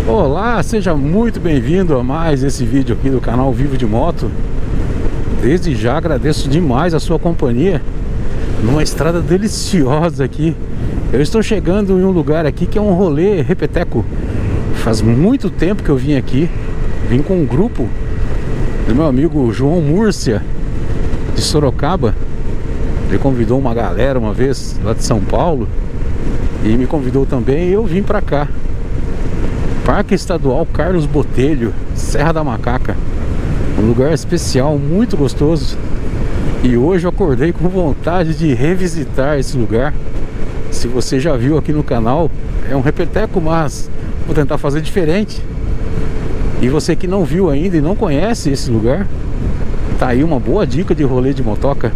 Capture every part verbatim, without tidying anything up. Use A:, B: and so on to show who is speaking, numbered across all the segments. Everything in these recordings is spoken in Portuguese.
A: Olá, seja muito bem-vindo a mais esse vídeo aqui do canal Vivo de Moto. Desde já agradeço demais a sua companhia numa estrada deliciosa aqui. Eu estou chegando em um lugar aqui que é um rolê repeteco. Faz muito tempo que eu vim aqui. Vim com um grupo do meu amigo João Múrcia, de Sorocaba. Ele convidou uma galera uma vez lá de São Paulo e me convidou também, e eu vim pra cá. Parque Estadual Carlos Botelho, Serra da Macaca. Um lugar especial, muito gostoso. E hoje eu acordei com vontade de revisitar esse lugar. Se você já viu aqui no canal, é um repeteco, mas vou tentar fazer diferente. E você que não viu ainda e não conhece esse lugar, tá aí uma boa dica de rolê de motoca.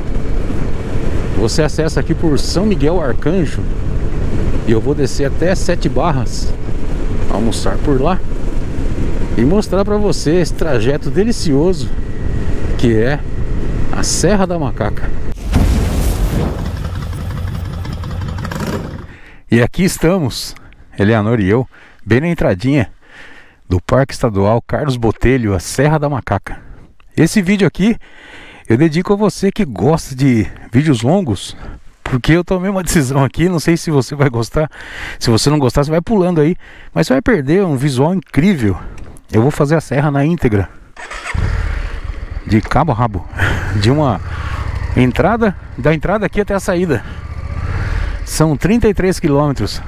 A: Você acessa aqui por São Miguel Arcanjo e eu vou descer até Sete Barras, almoçar por lá e mostrar pra você esse trajeto delicioso que é a Serra da Macaca. E aqui estamos, Eleanor e eu, bem na entradinha do Parque Estadual Carlos Botelho, a Serra da Macaca. Esse vídeo aqui eu dedico a você que gosta de vídeos longos, porque eu tomei uma decisão aqui, não sei se você vai gostar. Se você não gostar, você vai pulando aí, mas você vai perder um visual incrível. Eu vou fazer a serra na íntegra, de cabo a rabo, de uma entrada, da entrada aqui até a saída. São trinta e três quilômetros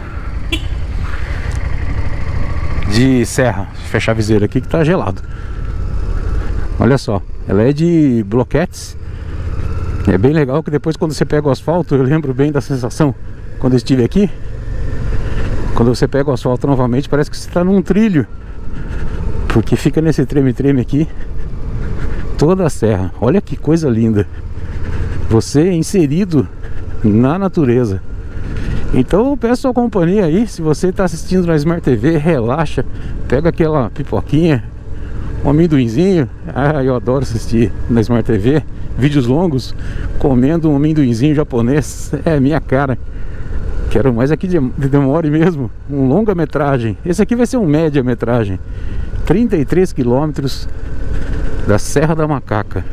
A: de serra. Deixa eu fechar a viseira aqui que tá gelado. Olha só, ela é de bloquetes. É bem legal que depois, quando você pega o asfalto, eu lembro bem da sensação quando eu estive aqui. Quando você pega o asfalto novamente, parece que você está num trilho, porque fica nesse treme-treme aqui toda a serra. Olha que coisa linda, você é inserido na natureza. Então eu peço a companhia aí. Se você está assistindo na Smart T V, relaxa, pega aquela pipoquinha, um amendoinzinho. Ah, eu adoro assistir na Smart T V vídeos longos comendo um amendoinzinho japonês. É minha cara. Quero mais aqui de demore mesmo. Um longa-metragem. Esse aqui vai ser um média-metragem. trinta e três quilômetros da Serra da Macaca.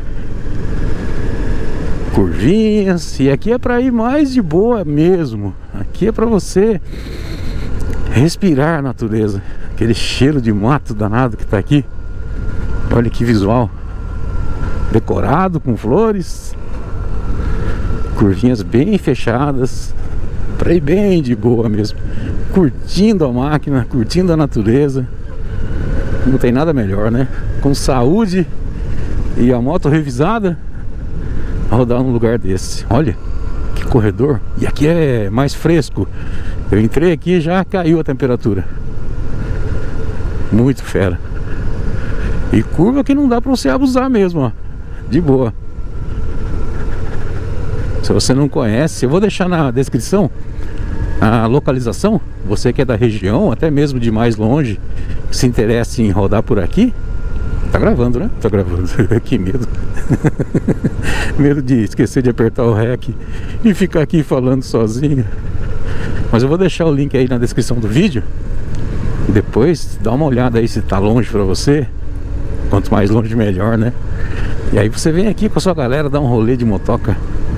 A: Curvinhas. E aqui é para ir mais de boa mesmo. Aqui é para você respirar a natureza. Aquele cheiro de mato danado que tá aqui. Olha que visual. Decorado com flores, curvinhas bem fechadas, para ir bem de boa mesmo, curtindo a máquina, curtindo a natureza. Não tem nada melhor, né? Com saúde e a moto revisada, rodar num lugar desse. Olha que corredor. E aqui é mais fresco. Eu entrei aqui e já caiu a temperatura. Muito fera. E curva que não dá para você abusar mesmo, ó. De boa. Se você não conhece, eu vou deixar na descrição a localização. Você que é da região, até mesmo de mais longe, que se interessa em rodar por aqui. Tá gravando, né? Tá gravando. Que medo. Medo de esquecer de apertar o rec e ficar aqui falando sozinho. Mas eu vou deixar o link aí na descrição do vídeo. Depois dá uma olhada aí se tá longe pra você. Quanto mais longe melhor, né? E aí você vem aqui com a sua galera, dá um rolê de motoca.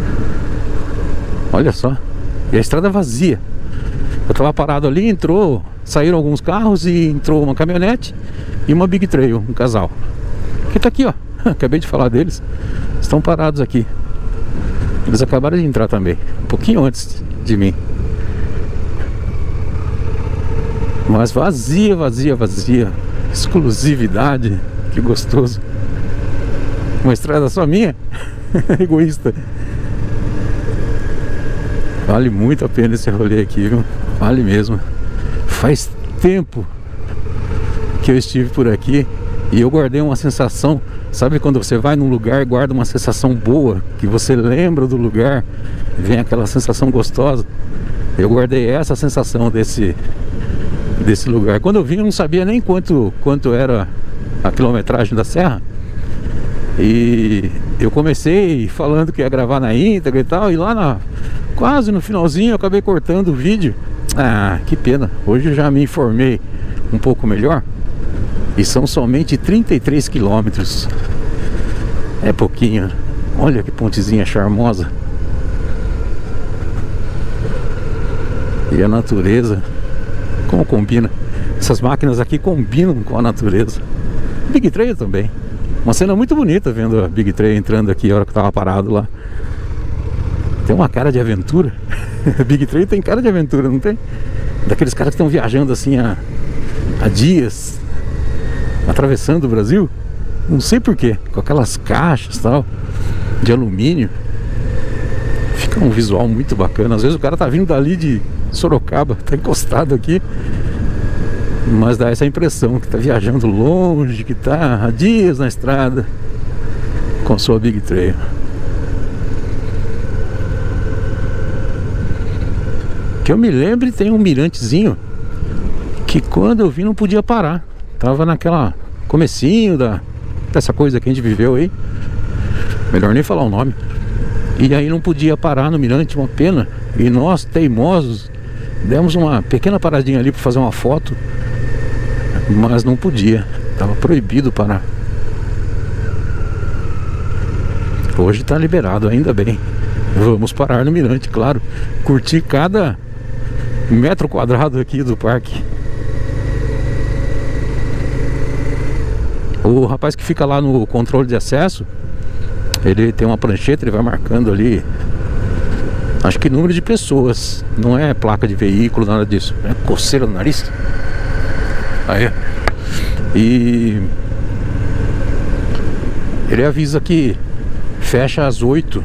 A: Olha só. E a estrada vazia. Eu tava parado ali, entrou, saíram alguns carros e entrou uma caminhonete e uma Big Trail, um casal que tá aqui, ó. Acabei de falar deles. Estão parados aqui. Eles acabaram de entrar também, um pouquinho antes de mim. Mas vazia, vazia, vazia. Exclusividade. Que gostoso. Uma estrada só minha. Egoísta. Vale muito a pena esse rolê aqui, viu? Vale mesmo. Faz tempo que eu estive por aqui e eu guardei uma sensação. Sabe quando você vai num lugar e guarda uma sensação boa, que você lembra do lugar, vem aquela sensação gostosa? Eu guardei essa sensação desse desse lugar. Quando eu vim eu não sabia nem quanto, quanto era a quilometragem da serra. E eu comecei falando que ia gravar na íntegra e tal, e lá na, quase no finalzinho eu acabei cortando o vídeo. Ah, que pena. Hoje eu já me informei um pouco melhor. E são somente trinta e três quilômetros. É pouquinho. Olha que pontezinha charmosa. E a natureza, como combina. Essas máquinas aqui combinam com a natureza. Big Trail também. Uma cena muito bonita vendo a Big Trail entrando aqui a hora que eu tava parado lá. Tem uma cara de aventura. Big Trail tem cara de aventura, não tem? Daqueles caras que estão viajando assim há, há dias, atravessando o Brasil. Não sei porquê. Com aquelas caixas tal, de alumínio. Fica um visual muito bacana. Às vezes o cara tá vindo dali de Sorocaba, tá encostado aqui, mas dá essa impressão que tá viajando longe, que tá há dias na estrada com sua Big Trail. Que eu me lembre, tem um mirantezinho que quando eu vi não podia parar. Tava naquela comecinho da, dessa coisa que a gente viveu aí. Melhor nem falar o nome. E aí não podia parar no mirante, uma pena. E nós, teimosos, demos uma pequena paradinha ali para fazer uma foto, mas não podia, tava proibido parar. Hoje tá liberado, ainda bem. Vamos parar no mirante, claro. Curtir cada metro quadrado aqui do parque. O rapaz que fica lá no controle de acesso, ele tem uma prancheta, ele vai marcando ali, acho que número de pessoas. Não é placa de veículo, nada disso. É coceira no nariz. Aí. E ele avisa que fecha às oito.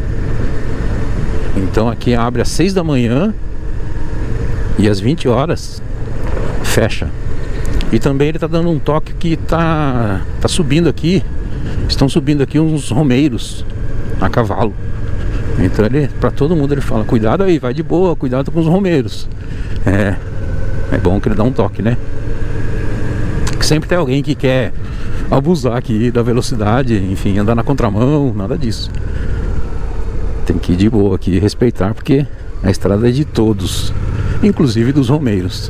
A: Então aqui abre às seis da manhã e às vinte horas fecha. E também ele tá dando um toque que tá, tá subindo aqui. Estão subindo aqui uns romeiros a cavalo. Então ele, pra todo mundo ele fala, cuidado aí, vai de boa, cuidado com os romeiros. É, é bom que ele dá um toque, né? Que sempre tem alguém que quer abusar aqui da velocidade, enfim, andar na contramão, nada disso. Tem que ir de boa aqui, respeitar, porque a estrada é de todos, inclusive dos romeiros.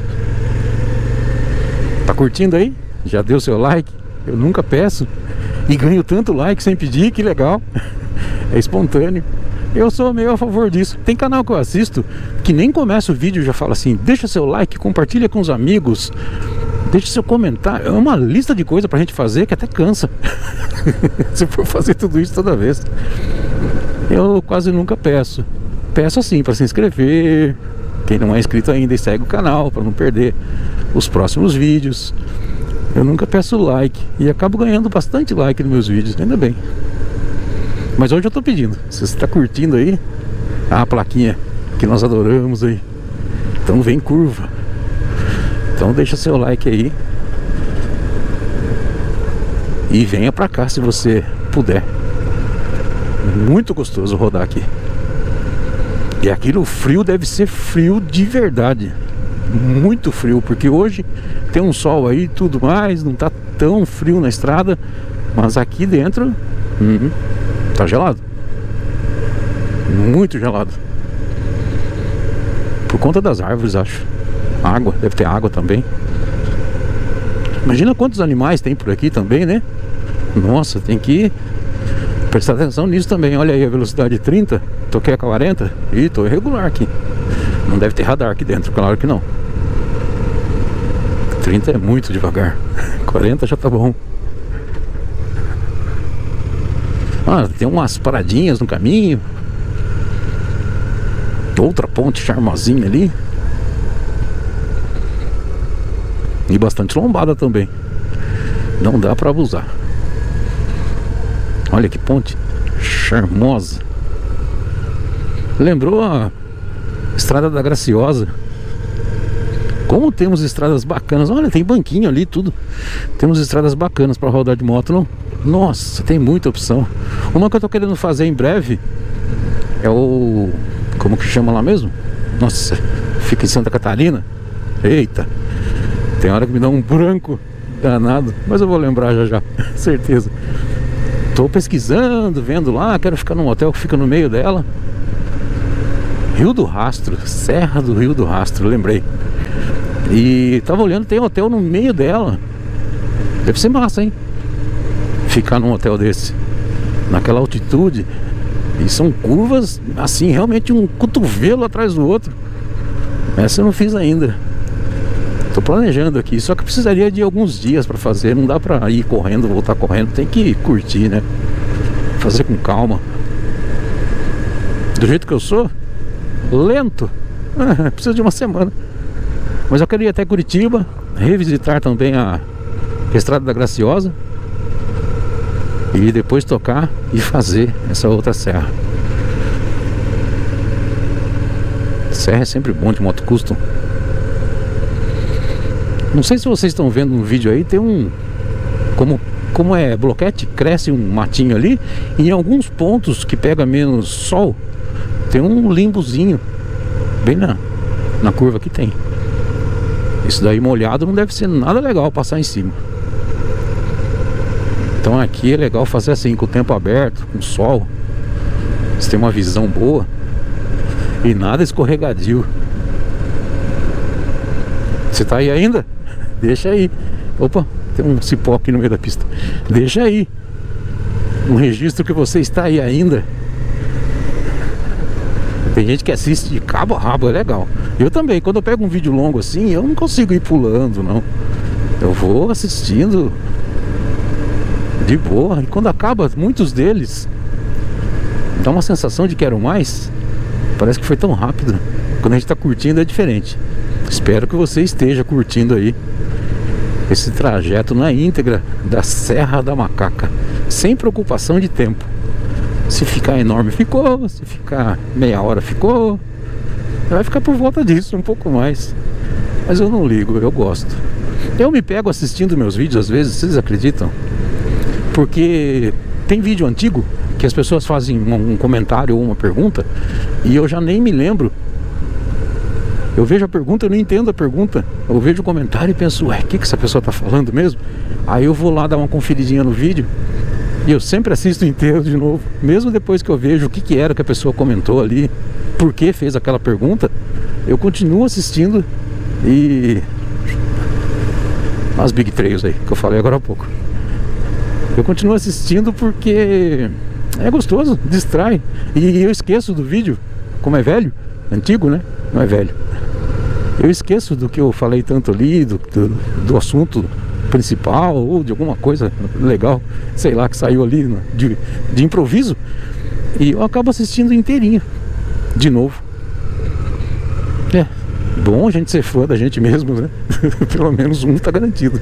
A: Tá curtindo aí? Já deu seu like? Eu nunca peço e ganho tanto like sem pedir, que legal. É espontâneo. Eu sou meio a favor disso. Tem canal que eu assisto que nem começa o vídeo já fala assim: deixa seu like, compartilha com os amigos, deixa seu comentário. É uma lista de coisa pra gente fazer que até cansa. Se for fazer tudo isso toda vez. Eu quase nunca peço. Peço assim para se inscrever, quem não é inscrito ainda, e segue o canal para não perder os próximos vídeos. Eu nunca peço like e acabo ganhando bastante like nos meus vídeos, ainda bem. Mas hoje eu tô pedindo. Se você tá curtindo aí, a plaquinha que nós adoramos aí, então vem curva. Então deixa seu like aí e venha pra cá se você puder. Muito gostoso rodar aqui. E aqui no frio deve ser frio de verdade. Muito frio, porque hoje tem um sol aí e tudo mais, não tá tão frio na estrada, mas aqui dentro hum, tá gelado. Muito gelado. Por conta das árvores, acho. Água, deve ter água também. Imagina quantos animais tem por aqui também, né? Nossa, tem que prestar atenção nisso também. Olha aí a velocidade trinta. Toquei a quarenta e tô irregular aqui. Não deve ter radar aqui dentro, claro que não. trinta é muito devagar. quarenta já tá bom. Ah, tem umas paradinhas no caminho. Outra ponte charmosinha ali. E bastante lombada também. Não dá pra abusar. Olha que ponte charmosa. Lembrou a Estrada da Graciosa. Como temos estradas bacanas. Olha, tem banquinho ali, tudo. Temos estradas bacanas para rodar de moto, não? Nossa, tem muita opção. Uma que eu tô querendo fazer em breve é o... como que chama lá mesmo? Nossa, fica em Santa Catarina. Eita, tem hora que me dá um branco danado, mas eu vou lembrar já já, certeza. Tô pesquisando, vendo lá, quero ficar num hotel que fica no meio dela. Rio do Rastro, Serra do Rio do Rastro, lembrei. E tava olhando, tem hotel no meio dela. Deve ser massa, hein? Ficar num hotel desse, naquela altitude. E são curvas, assim, realmente um cotovelo atrás do outro. Essa eu não fiz ainda. Tô planejando aqui, só que precisaria de alguns dias pra fazer. Não dá pra ir correndo, voltar correndo. Tem que curtir, né? Fazer com calma. Do jeito que eu sou, lento. Precisa de uma semana. Mas eu quero ir até Curitiba, revisitar também a Estrada da Graciosa e depois tocar e fazer essa outra serra. Serra é sempre bom de moto custom. Não sei se vocês estão vendo no vídeo aí, tem um... Como, como é bloquete, cresce um matinho ali. E em alguns pontos que pega menos sol, tem um limbozinho. Bem na, na curva que tem. Isso daí molhado não deve ser nada legal passar em cima. Então aqui é legal fazer assim, com o tempo aberto, com sol. Você tem uma visão boa. E nada escorregadio. Você tá aí ainda? Deixa aí. Opa, tem um cipó aqui no meio da pista. Deixa aí um registro que você está aí ainda. Tem gente que assiste de cabo a rabo, é legal. Eu também, quando eu pego um vídeo longo assim, eu não consigo ir pulando, não. Eu vou assistindo de boa. E quando acaba, muitos deles dá uma sensação de quero mais. Parece que foi tão rápido. Quando a gente tá curtindo é diferente. Espero que você esteja curtindo aí esse trajeto na íntegra da Serra da Macaca, sem preocupação de tempo. Se ficar enorme ficou, se ficar meia hora ficou. Vai ficar por volta disso, um pouco mais. Mas eu não ligo, eu gosto. Eu me pego assistindo meus vídeos às vezes, vocês acreditam? Porque tem vídeo antigo que as pessoas fazem um, um comentário ou uma pergunta e eu já nem me lembro. Eu vejo a pergunta, eu não entendo a pergunta. Eu vejo o comentário e penso, ué, o que, que essa pessoa tá falando mesmo? Aí eu vou lá dar uma conferidinha no vídeo e eu sempre assisto inteiro de novo. Mesmo depois que eu vejo o que, que era que a pessoa comentou ali, por que fez aquela pergunta, eu continuo assistindo. E as Big Trails aí, que eu falei agora há pouco, eu continuo assistindo porque é gostoso, distrai. E eu esqueço do vídeo, como é velho, antigo, né? Não é velho. Eu esqueço do que eu falei tanto ali, do, do, do assunto principal ou de alguma coisa legal, sei lá, que saiu ali de, de improviso. E eu acabo assistindo inteirinho de novo. É bom a gente ser fã da gente mesmo, né? Pelo menos um tá garantido.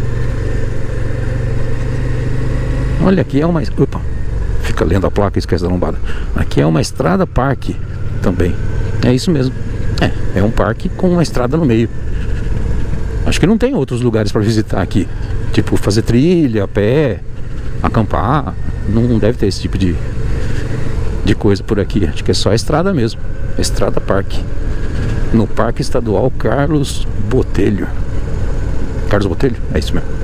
A: Olha, aqui é uma... Opa, fica lendo a placa e esquece da lombada. Aqui é uma estrada parque também. É isso mesmo. É, é um parque com uma estrada no meio. Acho que não tem outros lugares para visitar aqui. Tipo, fazer trilha, a pé, acampar. Não deve ter esse tipo de, de coisa por aqui. Acho que é só a estrada mesmo. Estrada Parque. No Parque Estadual Carlos Botelho. Carlos Botelho? É isso mesmo.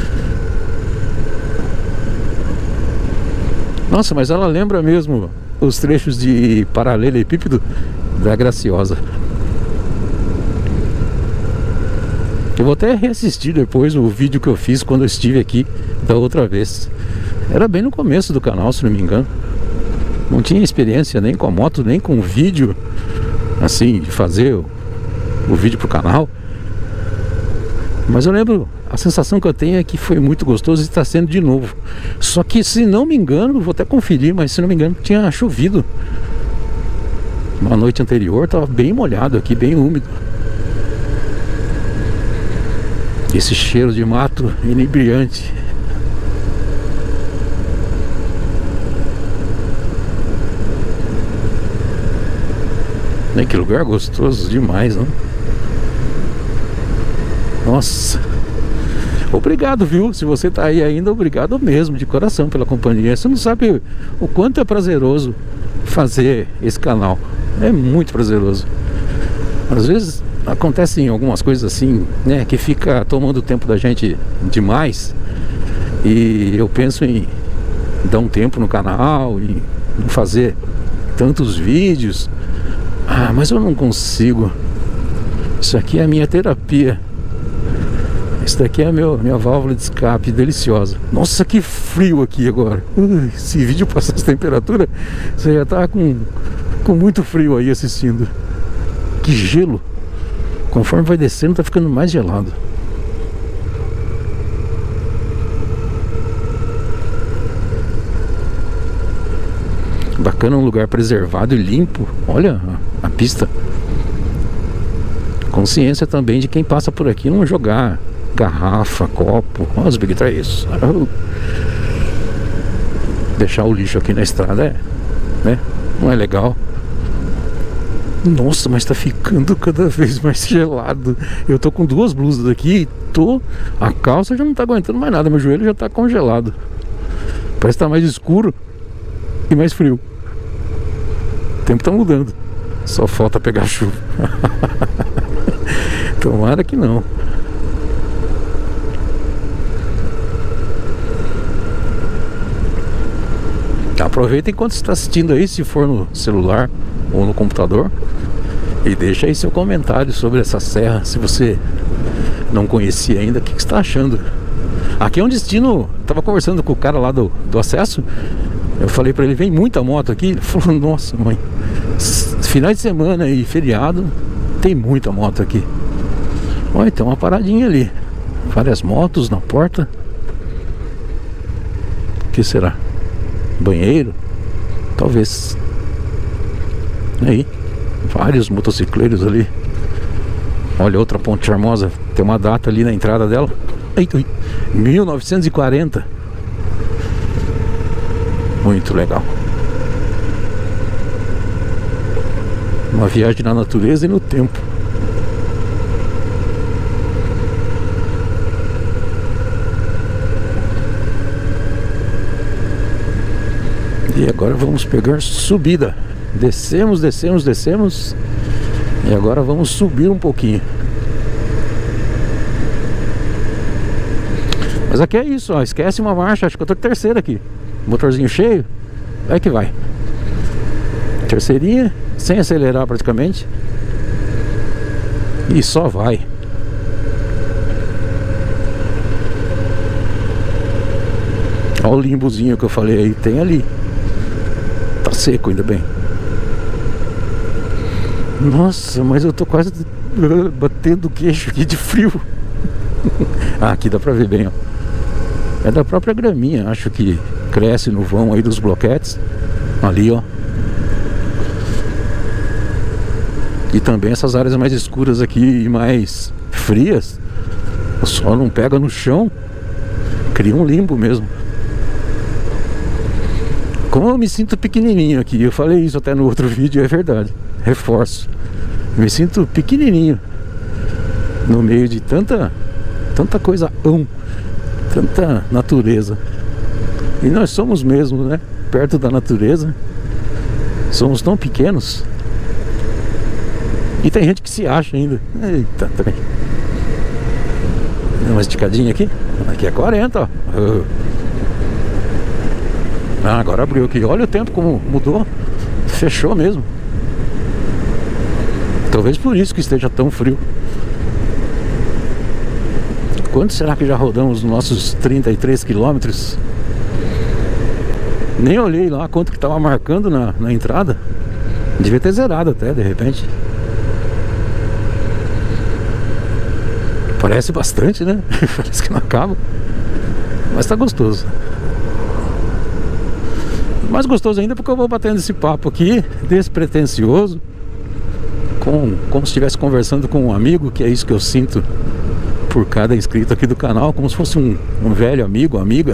A: Nossa, mas ela lembra mesmo os trechos de paralelepípedo da Graciosa. Eu vou até reassistir depois o vídeo que eu fiz quando eu estive aqui da outra vez. Era bem no começo do canal, se não me engano. Não tinha experiência nem com a moto, nem com o vídeo, assim, de fazer o, o vídeo pro canal. Mas eu lembro, a sensação que eu tenho é que foi muito gostoso e está sendo de novo. Só que, se não me engano, vou até conferir, mas se não me engano, tinha chovido uma noite anterior, estava bem molhado aqui, bem úmido. Esse cheiro de mato inebriante. Né, que lugar gostoso demais, não? Nossa. Obrigado, viu? Se você tá aí ainda, obrigado mesmo, de coração, pela companhia. Você não sabe o quanto é prazeroso fazer esse canal. É muito prazeroso. Às vezes acontecem algumas coisas assim, né, que fica tomando o tempo da gente demais. E eu penso em dar um tempo no canal, em fazer tantos vídeos. Ah, mas eu não consigo. Isso aqui é a minha terapia. Isso daqui é a meu, minha válvula de escape deliciosa. Nossa, que frio aqui agora. Uh, esse vídeo passar essa temperatura, você já tá com, com muito frio aí assistindo. Que gelo. Conforme vai descendo, tá ficando mais gelado. Bacana, um lugar preservado e limpo. Olha a, a pista. Consciência também de quem passa por aqui não jogar garrafa, copo. Olha os Big Três. Deixar o lixo aqui na estrada é, né? Não é legal. Nossa, mas tá ficando cada vez mais gelado. Eu tô com duas blusas aqui e tô... A calça já não tá aguentando mais nada. Meu joelho já tá congelado. Parece que tá mais escuro e mais frio. O tempo tá mudando. Só falta pegar chuva. Tomara que não. Aproveita enquanto você está assistindo aí, se for no celular ou no computador, e deixa aí seu comentário sobre essa serra. Se você não conhecia ainda, o que, que você está achando? Aqui é um destino. Tava conversando com o cara lá do, do acesso. Eu falei para ele, vem muita moto aqui. Ele falou, nossa mãe, finais de semana e feriado tem muita moto aqui. Olha, tem uma paradinha ali. Várias motos na porta. O que será? Banheiro? Talvez. Aí, vários motocicleiros ali. Olha, outra ponte charmosa. Tem uma data ali na entrada dela. Ai, ai, mil novecentos e quarenta. Muito legal. Uma viagem na natureza e no tempo. E agora vamos pegar subida. Descemos, descemos, descemos. E agora vamos subir um pouquinho. Mas aqui é isso, ó. Esquece uma marcha. Acho que eu tô de terceira aqui. Motorzinho cheio. Vai que vai. Terceirinha, sem acelerar praticamente. E só vai. Olha o limbozinho que eu falei aí. Tem ali. Tá seco, ainda bem. Nossa, mas eu tô quase batendo o queixo aqui de frio. Ah, aqui dá pra ver bem, ó. É da própria graminha, acho que cresce no vão aí dos bloquetes. Ali, ó. E também essas áreas mais escuras aqui e mais frias, o sol não pega no chão, cria um limbo mesmo. Como eu me sinto pequenininho aqui, eu falei isso até no outro vídeo, é verdade, reforço. Eu me sinto pequenininho no meio de tanta, tanta coisa, ão, tanta natureza. E nós somos mesmo, né? Perto da natureza. Somos tão pequenos. E tem gente que se acha ainda. Eita, também. Dá uma esticadinha aqui. Aqui é quarenta, ó. Ah, agora abriu aqui. Olha o tempo como mudou. Fechou mesmo. Talvez por isso que esteja tão frio. Quanto será que já rodamos nos nossos trinta e três quilômetros? Nem olhei lá quanto que estava marcando na, na entrada. Devia ter zerado até, de repente. Parece bastante, né? Parece que não acaba. Mas tá gostoso. Mais gostoso ainda porque eu vou batendo esse papo aqui, despretensioso, com, como se estivesse conversando com um amigo, que é isso que eu sinto por cada inscrito aqui do canal, como se fosse um, um velho amigo, amiga.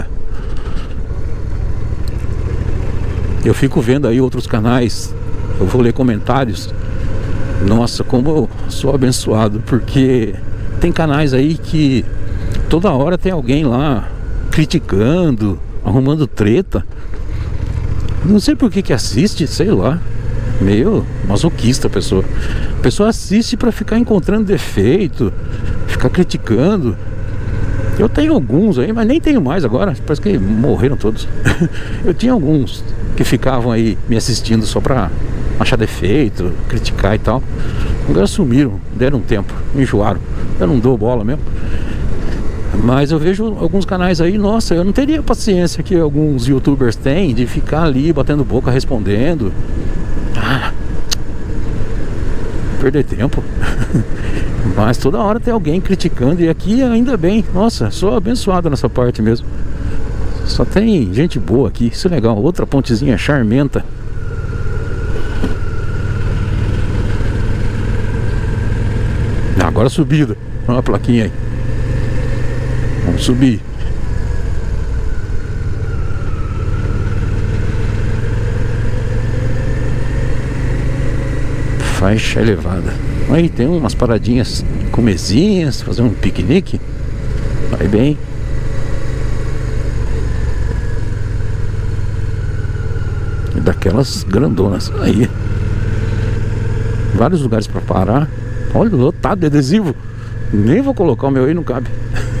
A: Eu fico vendo aí outros canais, eu vou ler comentários. Nossa, como eu sou abençoado, porque tem canais aí que toda hora tem alguém lá criticando, arrumando treta. Não sei por que que assiste, sei lá. Meio masoquista a pessoa. A pessoa assiste pra ficar encontrando defeito, ficar criticando. Eu tenho alguns aí, mas nem tenho mais agora. Parece que morreram todos. Eu tinha alguns que ficavam aí me assistindo só pra achar defeito, criticar e tal. Agora sumiram, deram um tempo, enjoaram. Eu não dou bola mesmo. Mas eu vejo alguns canais aí, nossa, eu não teria paciência que alguns youtubers têm de ficar ali batendo boca, respondendo. Ah, perder tempo. Mas toda hora tem alguém criticando. E aqui ainda bem, nossa, sou abençoado nessa parte mesmo. Só tem gente boa aqui, isso é legal. Outra pontezinha charmenta. Agora subida. Olha uma plaquinha aí. Vamos subir. Faixa elevada. Aí tem umas paradinhas com mesinhas, fazer um piquenique. Vai bem. E daquelas grandonas. Aí. Vários lugares para parar. Olha, lotado de adesivo. Nem vou colocar o meu aí, não cabe.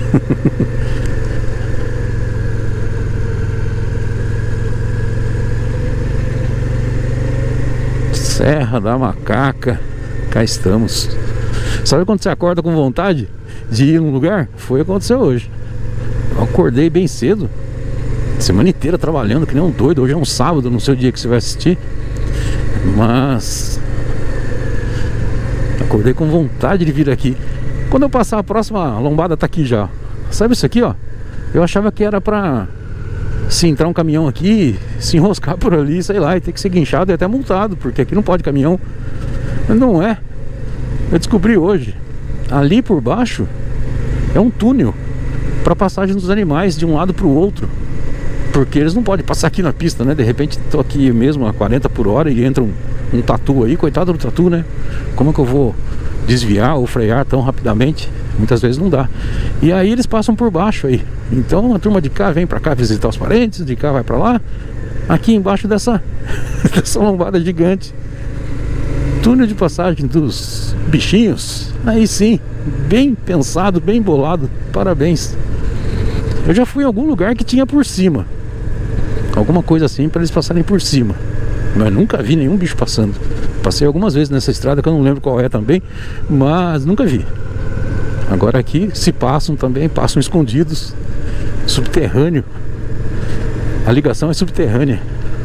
A: Serra da Macaca. Cá estamos. Sabe quando você acorda com vontade de ir num lugar? Foi o que aconteceu hoje. Eu acordei bem cedo, semana inteira trabalhando que nem um doido. Hoje é um sábado, não sei o dia que você vai assistir, mas acordei com vontade de vir aqui. Quando eu passar a próxima lombada tá aqui já. Sabe isso aqui, ó? Eu achava que era pra se entrar um caminhão aqui, se enroscar por ali, sei lá, e ter que ser guinchado e até multado, porque aqui não pode caminhão. Mas não é. Eu descobri hoje, ali por baixo é um túnel para passagem dos animais de um lado para o outro, porque eles não podem passar aqui na pista, né? De repente tô aqui mesmo a quarenta por hora e entra um, um tatu aí, coitado do tatu, né? Como é que eu vou desviar ou frear tão rapidamente? Muitas vezes não dá. E aí eles passam por baixo aí. Então a turma de cá vem pra cá visitar os parentes, de cá vai pra lá. Aqui embaixo dessa, dessa lombada gigante, túnel de passagem dos bichinhos. Aí sim, bem pensado, bem bolado. Parabéns. Eu já fui em algum lugar que tinha por cima, alguma coisa assim pra eles passarem por cima, mas nunca vi nenhum bicho passando. Passei algumas vezes nessa estrada que eu não lembro qual é também, mas nunca vi. Agora aqui, se passam também, passam escondidos, subterrâneo. A ligação é subterrânea.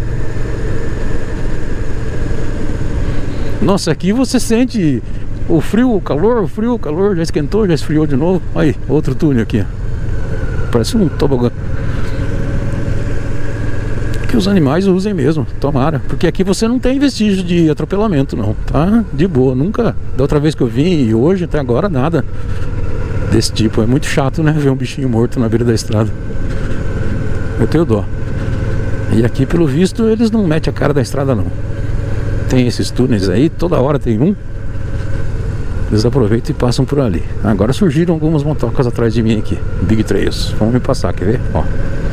A: Nossa, aqui você sente o frio, o calor, o frio, o calor, já esquentou, já esfriou de novo. Aí, outro túnel aqui. Parece um tobogã. Que os animais usem mesmo, tomara. Porque aqui você não tem vestígio de atropelamento, não. Tá de boa, nunca. Da outra vez que eu vim e hoje, até agora, nada desse tipo. É muito chato, né? Ver um bichinho morto na beira da estrada. Eu tenho dó. E aqui, pelo visto, eles não metem a cara da estrada, não. Tem esses túneis aí, toda hora tem um. Eles aproveitam e passam por ali. Agora surgiram algumas motocas atrás de mim aqui, Big Trails. Vamos me passar, quer ver? Ó.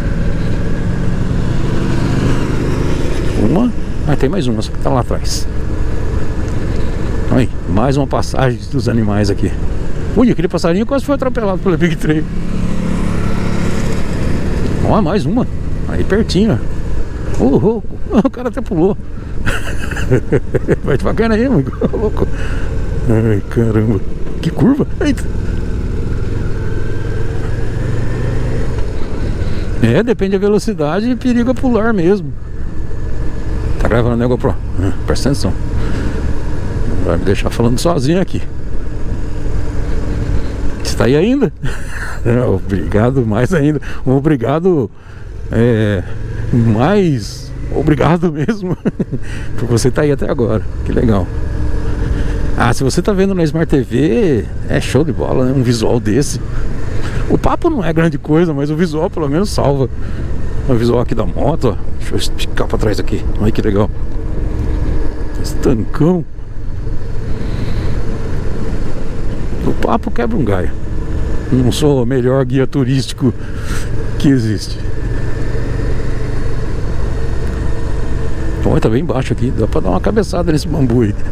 A: Uma. Ah, tem mais uma, só que tá lá atrás. Aí, mais uma passagem dos animais aqui. Ui, aquele passarinho quase foi atropelado pela Big Trail. Ó, mais uma. Aí pertinho, ó. Oh, oh, oh, o cara até pulou. Vai devagar aí, amigo. Louco. Ai, caramba. Que curva. Eita. É, depende da velocidade e perigo a pular mesmo. Tá gravando, né, GoPro? Ah, presta atenção. Vai me deixar falando sozinho aqui. Está aí ainda? Obrigado mais ainda. Um obrigado é, mais obrigado mesmo por você estar aí até agora. Que legal. Ah, se você tá vendo na Smart T V, é show de bola, né? Um visual desse. O papo não é grande coisa, mas o visual pelo menos salva. O visual aqui da moto, ó. Deixa eu esticar pra trás aqui. Olha que legal. Estancão. O papo quebra um galho. Não sou o melhor guia turístico que existe. Olha, tá bem baixo aqui. Dá pra dar uma cabeçada nesse bambu aí.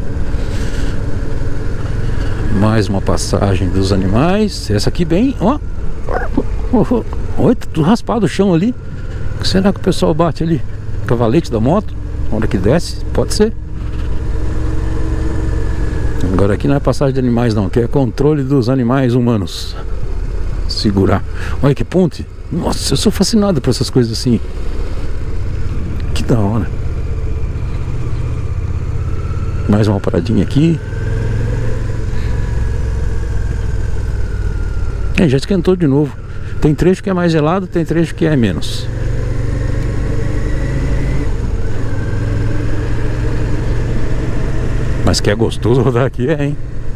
A: Mais uma passagem dos animais. Essa aqui bem, ó. Olha, tá tudo raspado o chão ali. O que será que o pessoal bate ali? Cavalete da moto? Onde que desce? Pode ser. Agora aqui não é passagem de animais não, aqui é controle dos animais humanos. Segurar. Olha que ponte. Nossa, eu sou fascinado por essas coisas assim. Que da hora. Mais uma paradinha aqui. É, já esquentou de novo. Tem trecho que é mais gelado, tem trecho que é menos. Mas que é gostoso rodar aqui, é, hein?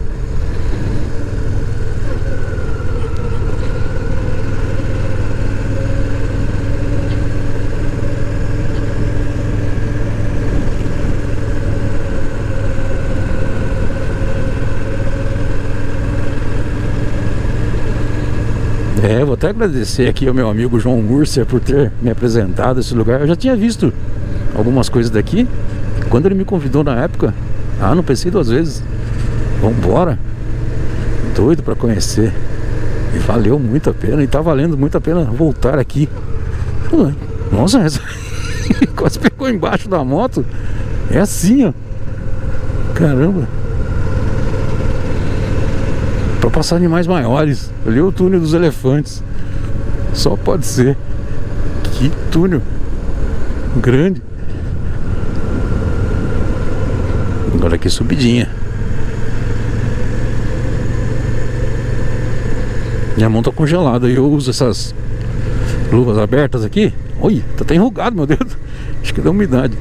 A: É, vou até agradecer aqui ao meu amigo João Múrcia por ter me apresentado esse lugar. Eu já tinha visto algumas coisas daqui. Quando ele me convidou na época, ah, não pensei duas vezes. Vambora. Doido pra conhecer. E valeu muito a pena. E tá valendo muito a pena voltar aqui. Nossa, essa quase pegou embaixo da moto. É assim, ó. Caramba. Pra passar animais maiores. Ali é o túnel dos elefantes. Só pode ser. Que túnel grande. Agora aqui subidinha. Minha mão tá congelada e eu uso essas luvas abertas aqui. Olha, tá até enrugado meu dedo. Acho que dá umidade.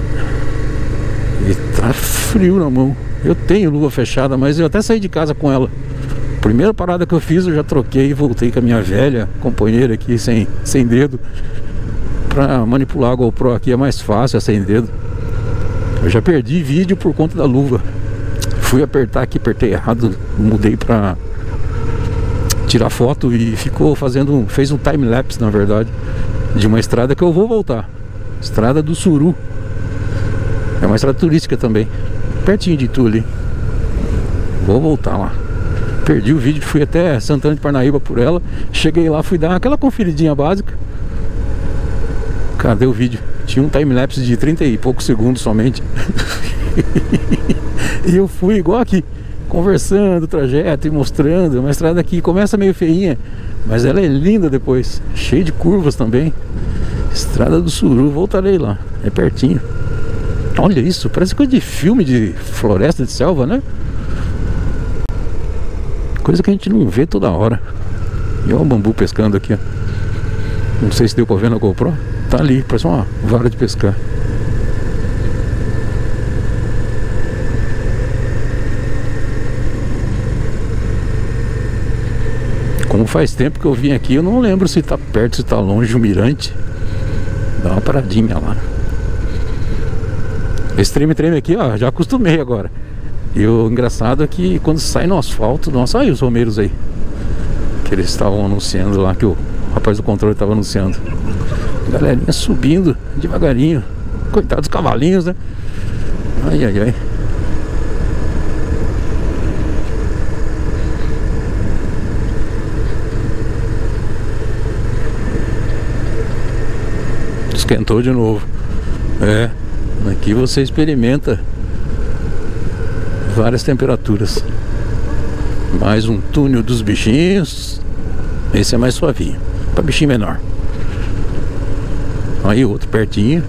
A: E tá frio na mão. Eu tenho luva fechada, mas eu até saí de casa com ela. Primeira parada que eu fiz, eu já troquei e voltei com a minha velha companheira aqui sem, sem dedo. Pra manipular a GoPro aqui é mais fácil, é sem dedo. Eu já perdi vídeo por conta da luva. Fui apertar aqui, apertei errado. Mudei pra tirar foto e ficou fazendo, fez um time-lapse na verdade, de uma estrada que eu vou voltar. Estrada do Suru. É uma estrada turística também, pertinho de tu ali. Vou voltar lá. Perdi o vídeo, fui até Santana de Parnaíba por ela. Cheguei lá, fui dar aquela conferidinha básica. Cadê o vídeo? Tinha um time-lapse de trinta e poucos segundos somente. E eu fui igual aqui, conversando o trajeto e mostrando. Uma estrada aqui começa meio feinha, mas ela é linda depois, cheia de curvas também. Estrada do Suru, voltarei lá, é pertinho. Olha isso, parece coisa de filme de floresta, de selva, né? Coisa que a gente não vê toda hora. E olha o bambu pescando aqui, ó. Não sei se deu pra ver na GoPro. Tá ali, parece uma vara de pescar. Como faz tempo que eu vim aqui, eu não lembro se tá perto, se tá longe o mirante. Dá uma paradinha lá. Esse treme-treme aqui, ó, já acostumei agora. E o engraçado é que quando sai no asfalto, nossa, olha os romeiros aí que eles estavam anunciando lá, que o rapaz do controle estava anunciando. Galerinha subindo devagarinho. Coitados dos cavalinhos, né? Ai, ai, ai. Esquentou de novo. É, aqui você experimenta várias temperaturas. Mais um túnel dos bichinhos. Esse é mais suavinho, para bichinho menor. Aí outro pertinho,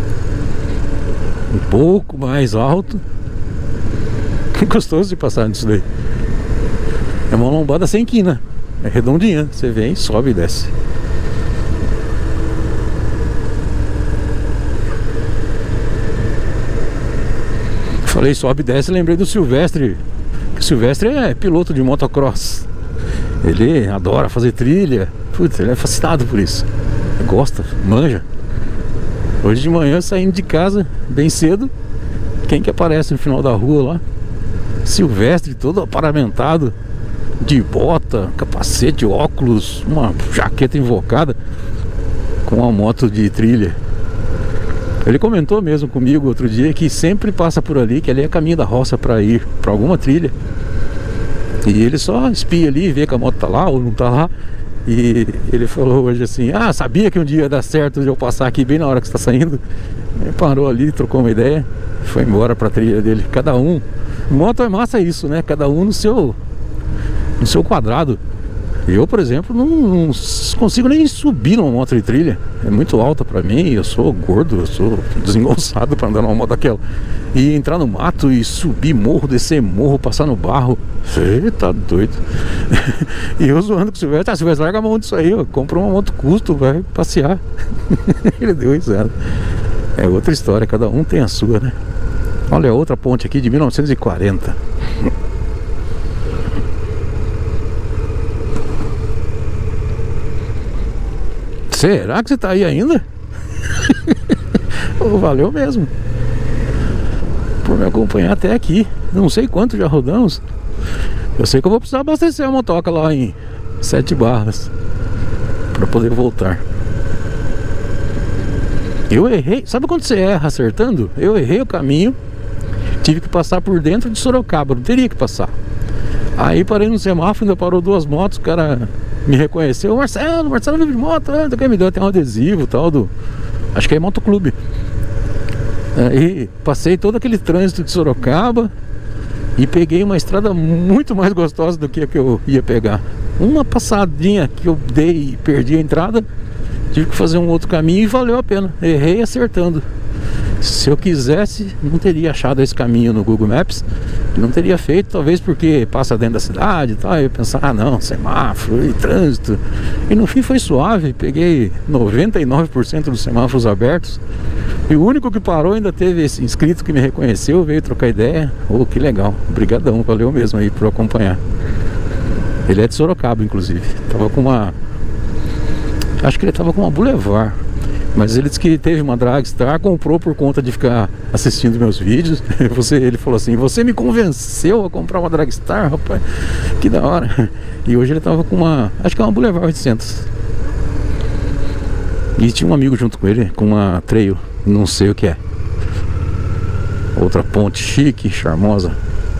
A: um pouco mais alto. Que gostoso de passar nisso daí. É uma lombada sem quina, é redondinha. Você vem, sobe e desce. Falei sobe e desce, lembrei do Silvestre. O Silvestre é piloto de motocross. Ele adora fazer trilha. Putz, ele é fascinado por isso. Ele gosta, manja. Hoje de manhã, saindo de casa bem cedo, quem que aparece no final da rua lá? Silvestre, todo aparamentado, de bota, capacete, óculos, uma jaqueta invocada, com uma moto de trilha. Ele comentou mesmo comigo outro dia que sempre passa por ali, que ali é caminho da roça para ir para alguma trilha. E ele só espia ali, vê que a moto tá lá ou não tá lá. E ele falou hoje assim: ah, sabia que um dia ia dar certo de eu passar aqui bem na hora que você tá saindo. Ele parou ali, trocou uma ideia, foi embora pra trilha dele. Cada um Moto é massa isso, né? Cada um no seu no seu quadrado. Eu, por exemplo, não, não consigo nem subir numa moto de trilha. É muito alta pra mim, eu sou gordo, eu sou desengonçado pra andar numa moto daquela. E entrar no mato e subir morro, descer morro, passar no barro. Você tá doido. E eu zoando com o Silvestre, ah, Silvestre, larga a mão disso aí, ó. Compra uma moto custo, vai passear. Ele deu risada. É outra história, cada um tem a sua, né? Olha, outra ponte aqui de mil novecentos e quarenta. Será que você tá aí ainda? Oh, valeu mesmo por me acompanhar até aqui. Não sei quanto já rodamos. Eu sei que eu vou precisar abastecer a motoca lá em Sete Barras para poder voltar. Eu errei. Sabe quando você erra acertando? Eu errei o caminho. Tive que passar por dentro de Sorocaba. Não teria que passar. Aí parei no semáforo, ainda parou duas motos. O cara me reconheceu. Marcelo, Marcelo vive de moto, né? Me deu até um adesivo tal do... Acho que é motoclube. Aí passei todo aquele trânsito de Sorocaba e peguei uma estrada muito mais gostosa do que a que eu ia pegar. Uma passadinha que eu dei e perdi a entrada, tive que fazer um outro caminho e valeu a pena. Errei acertando. Se eu quisesse, não teria achado esse caminho no Google Maps. Não teria feito, talvez porque passa dentro da cidade e tal. Eu ia pensar, ah não, semáforo e trânsito. E no fim foi suave. Peguei noventa e nove por cento dos semáforos abertos. E o único que parou ainda teve esse inscrito que me reconheceu, veio trocar ideia. Oh, que legal, obrigadão, valeu mesmo aí por acompanhar. Ele é de Sorocaba, inclusive. Tava com uma... Acho que ele tava com uma Boulevard. Mas ele disse que teve uma Dragstar, comprou por conta de ficar assistindo meus vídeos. Você, ele falou assim, você me convenceu a comprar uma Dragstar, rapaz. Que da hora. E hoje ele tava com uma, acho que é uma Boulevard oitocentos. E tinha um amigo junto com ele, com uma Trail, não sei o que é. Outra ponte chique, charmosa.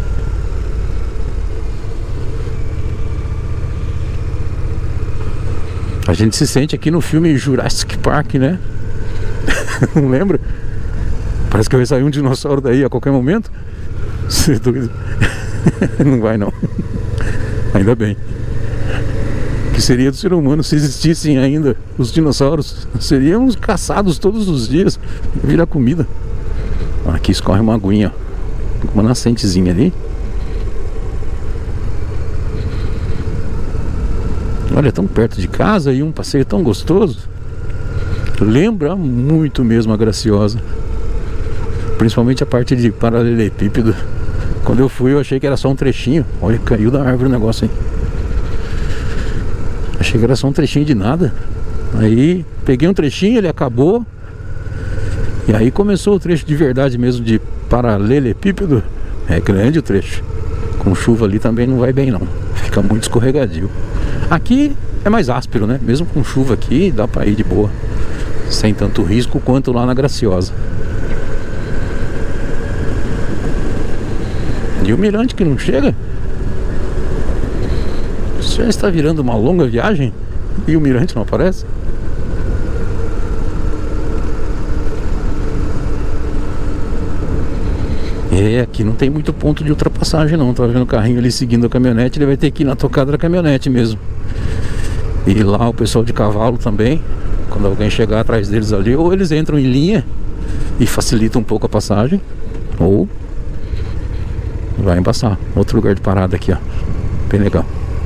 A: A gente se sente aqui no filme Jurassic Park, né? Não lembra? Parece que vai sair um dinossauro daí a qualquer momento. Você é doido? Não vai não. Ainda bem. Que seria do ser humano se existissem ainda os dinossauros? Seríamos caçados todos os dias. Virar comida. Aqui escorre uma aguinha, uma nascentezinha ali. Olha, tão perto de casa e um passeio tão gostoso. Lembra muito mesmo a Graciosa. Principalmente a parte de paralelepípedo. Quando eu fui eu achei que era só um trechinho. Olha, caiu da árvore o negócio aí. Achei que era só um trechinho de nada. Aí peguei um trechinho, ele acabou. E aí começou o trecho de verdade mesmo de paralelepípedo. É grande o trecho. Com chuva ali também não vai bem não. Fica muito escorregadio. Aqui é mais áspero, né? Mesmo com chuva aqui dá pra ir de boa, sem tanto risco quanto lá na Graciosa. E o mirante que não chega? Isso já está virando uma longa viagem e o mirante não aparece? É, aqui não tem muito ponto de ultrapassagem não. Tá vendo o carrinho ali seguindo a caminhonete, ele vai ter que ir na tocada da caminhonete mesmo. E lá o pessoal de cavalo também, quando alguém chegar atrás deles ali, ou eles entram em linha e facilitam um pouco a passagem, ou vai embaçar. Outro lugar de parada aqui, ó, bem legal.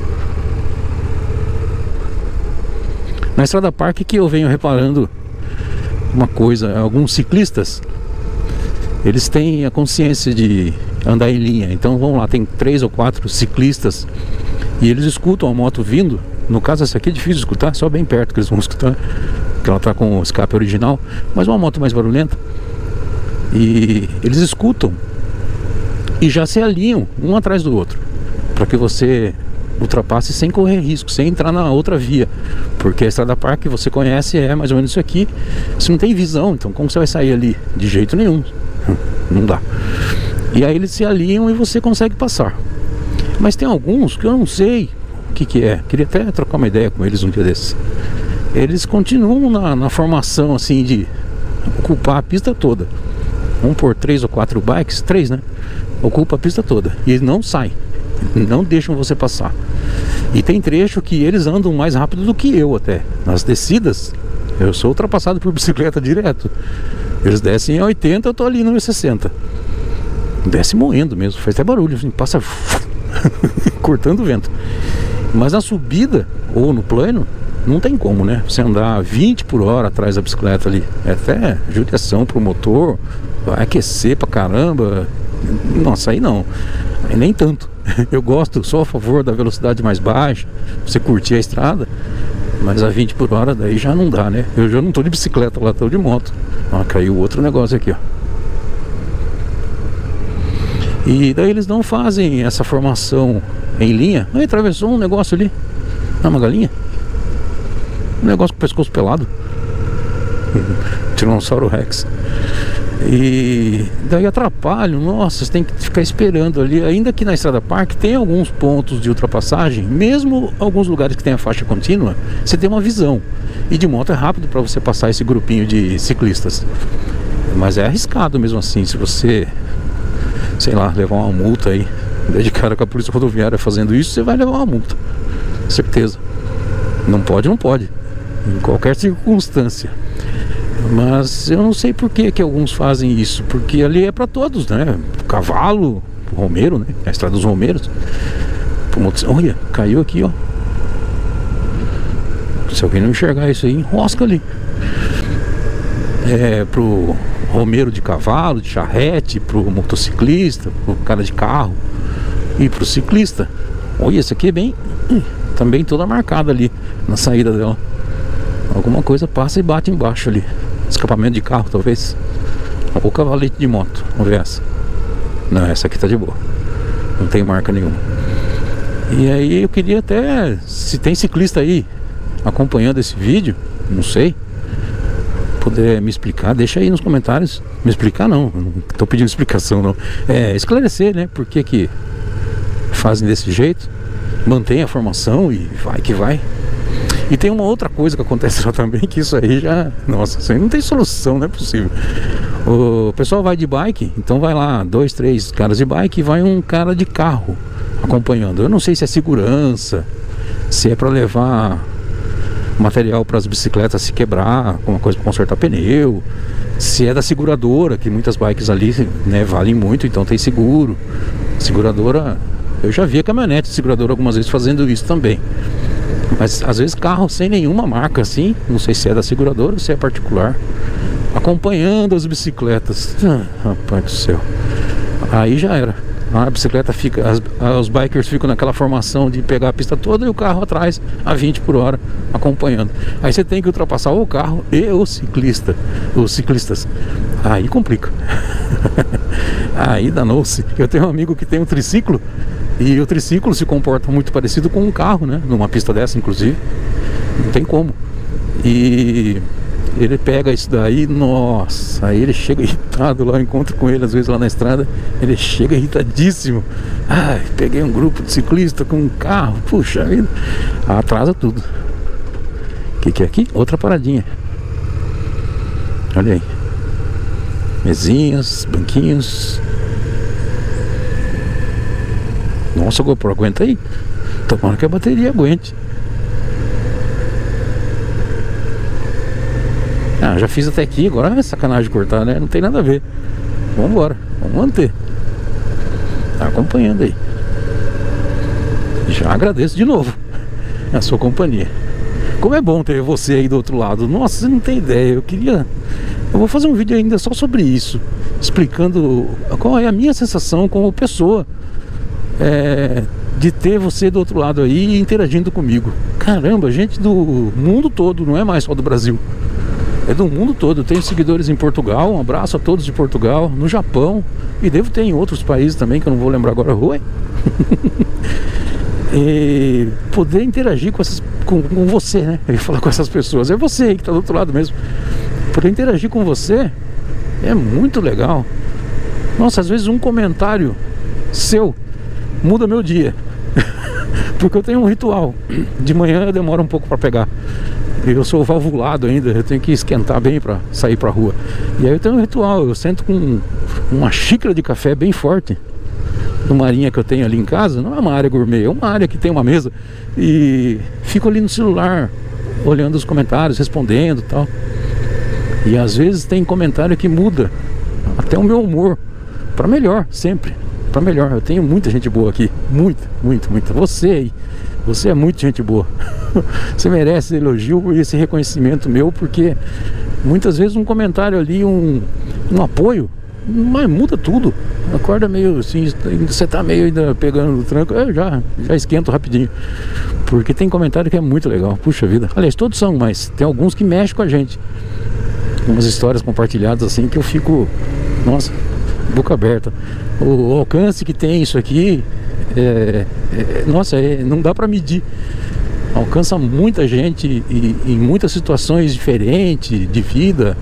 A: Na Estrada Parque que eu venho reparando uma coisa, alguns ciclistas, eles têm a consciência de andar em linha. Então vamos lá, tem três ou quatro ciclistas e eles escutam a moto vindo. No caso essa aqui é difícil de escutar, só bem perto que eles vão escutar, porque ela está com o escape original, mas uma moto mais barulhenta. E eles escutam e já se alinham um atrás do outro, para que você ultrapasse sem correr risco, sem entrar na outra via. Porque a Estrada Parque, você conhece, é mais ou menos isso aqui. Você não tem visão, então como você vai sair ali? De jeito nenhum. Não dá. E aí eles se alinham e você consegue passar. Mas tem alguns que eu não sei o que que é. Queria até trocar uma ideia com eles um dia desses. Eles continuam na, na formação assim de ocupar a pista toda. um por três ou quatro bikes, três, né? Ocupa a pista toda e eles não saem, não deixam você passar. E tem trecho que eles andam mais rápido do que eu até. Nas descidas, eu sou ultrapassado por bicicleta direto. Eles descem a oitenta, eu tô ali no sessenta. Desce moendo mesmo, faz até barulho, assim, passa cortando o vento. Mas na subida ou no plano, não tem como, né? Você andar vinte por hora atrás da bicicleta ali. É até judiação pro motor, vai aquecer pra caramba. Nossa, aí não, aí nem tanto. Eu gosto, sou a favor da velocidade mais baixa, você curtir a estrada. Mas a vinte por hora daí já não dá, né? Eu já não tô de bicicleta lá, tô de moto. Ó, caiu outro negócio aqui, ó. E daí eles não fazem essa formação em linha. Aí atravessou um negócio ali. Ah, uma galinha. Um negócio com o pescoço pelado. Tiranossauro Rex. E daí atrapalham. Nossa, você tem que ficar esperando ali. Ainda que na Estrada Park tem alguns pontos de ultrapassagem, mesmo alguns lugares que tem a faixa contínua, você tem uma visão. E de moto é rápido para você passar esse grupinho de ciclistas. Mas é arriscado mesmo assim. Se você, sei lá, levar uma multa aí, de cara com a polícia rodoviária fazendo isso, você vai levar uma multa, certeza. Não pode, não pode, em qualquer circunstância. Mas eu não sei por que que alguns fazem isso, porque ali é para todos, né? Cavalo, Romeiro, né? A estrada dos Romeiros. Olha, caiu aqui, ó. Se alguém não enxergar isso aí, enrosca ali. É pro romeiro de cavalo, de charrete, pro motociclista, pro cara de carro e pro ciclista. Olha, esse aqui é bem, também toda marcada ali na saída dela. Alguma coisa passa e bate embaixo ali. Escapamento de carro, talvez. Ou cavalete de moto. Vamos ver essa. Não, essa aqui tá de boa, não tem marca nenhuma. E aí eu queria até, se tem ciclista aí acompanhando esse vídeo, não sei, puder me explicar, deixa aí nos comentários. Me explicar não, não tô pedindo explicação não. É, esclarecer, né, por que que fazem desse jeito. Mantém a formação e vai que vai. E tem uma outra coisa que acontece lá também, que isso aí já, nossa, isso aí não tem solução, não é possível. O pessoal vai de bike, então vai lá dois, três caras de bike e vai um cara de carro acompanhando. Eu não sei se é segurança, se é para levar material para as bicicletas se quebrar, alguma coisa para consertar pneu, se é da seguradora, que muitas bikes ali, né, valem muito, então tem seguro. Seguradora, eu já vi a caminhonete de seguradora algumas vezes fazendo isso também. Mas às vezes carro sem nenhuma marca assim, não sei se é da seguradora ou se é particular, acompanhando as bicicletas. Ah, rapaz do céu. Aí já era. A bicicleta fica, as, os bikers ficam naquela formação de pegar a pista toda e o carro atrás a vinte por hora acompanhando. Aí você tem que ultrapassar o carro e o ciclista, os ciclistas. Aí complica. Aí danou-se. Eu tenho um amigo que tem um triciclo e o triciclo se comporta muito parecido com um carro, né? Numa pista dessa, inclusive. Não tem como. E ele pega isso daí, nossa, aí ele chega irritado lá, eu encontro com ele às vezes lá na estrada, ele chega irritadíssimo. Ai, peguei um grupo de ciclista com um carro, puxa vida, atrasa tudo. O que que é aqui? Outra paradinha. Olha aí. Mesinhas, banquinhos. Nossa, GoPro, aguenta aí. Tomara que a bateria aguente. Ah, já fiz até aqui, agora é sacanagem cortar, né? Não tem nada a ver. Vamos embora, vamos manter. Tá acompanhando aí. Já agradeço de novo a sua companhia. Como é bom ter você aí do outro lado. Nossa, você não tem ideia. Eu queria... Eu vou fazer um vídeo ainda só sobre isso, explicando qual é a minha sensação como pessoa, é, de ter você do outro lado aí interagindo comigo. Caramba, gente do mundo todo, não é mais só do Brasil. É do mundo todo. Eu tenho seguidores em Portugal. Um abraço a todos de Portugal, no Japão. E devo ter em outros países também, que eu não vou lembrar agora. Oi. E poder interagir com, essas, com, com você, né? Eu ia falar com essas pessoas. É você aí que está do outro lado mesmo. Poder interagir com você é muito legal. Nossa, às vezes um comentário seu muda meu dia. Porque eu tenho um ritual. De manhã eu demoro um pouco para pegar. Eu sou valvulado ainda, eu tenho que esquentar bem para sair para rua. E aí eu tenho um ritual, eu sento com uma xícara de café bem forte numa arinha que eu tenho ali em casa. Não é uma área gourmet, é uma área que tem uma mesa. E fico ali no celular, olhando os comentários, respondendo e tal. E às vezes tem comentário que muda até o meu humor para melhor, sempre para melhor. Eu tenho muita gente boa aqui, muita, muita, muita. Você aí, você é muito gente boa. Você merece esse elogio e esse reconhecimento meu, porque muitas vezes um comentário ali, um, um apoio, mas muda tudo. Acorda meio assim, você tá meio ainda pegando no tranco, eu já, já esquento rapidinho. Porque tem comentário que é muito legal, puxa vida. Aliás, todos são, mas tem alguns que mexem com a gente. Umas histórias compartilhadas assim que eu fico, nossa, boca aberta. O, o alcance que tem isso aqui, é, é, nossa, é, não dá pra medir. Alcança muita gente e, em muitas situações diferentes de vida.